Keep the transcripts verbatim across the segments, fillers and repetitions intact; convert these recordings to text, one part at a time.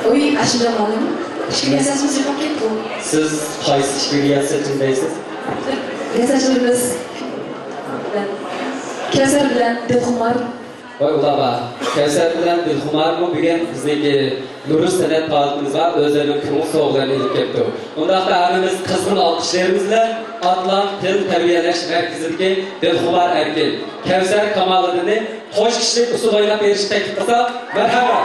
Oui, aşırı malum. Şükür esasımız yok ki bu. Siz qaysi ishga yasatimdaysiz? Yasashimiz Kevser bilan Dilxumar. Voy ulaba, Kevser bilan Dilxumar bu bugun bizniki Nuruz san'at faoliyatimizga o'zlarining ko'ngil so'g'larini ilib keldi. Undaqda hammamiz qizg'in olqishlarimiz bilan Atlan til tarbiyalash markazidagi Dilxumar Erkin, Kevser Kamoliddinni qo'sh kishilik usul o'ynab berishni taklif qilsak, marhamat.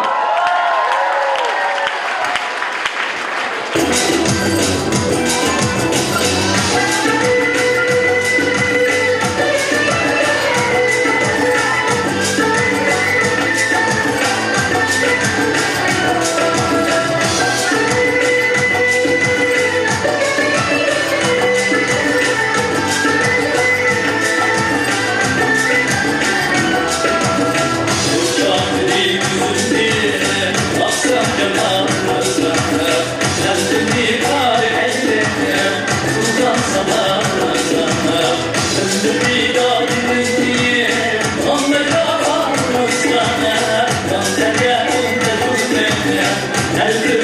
Hello.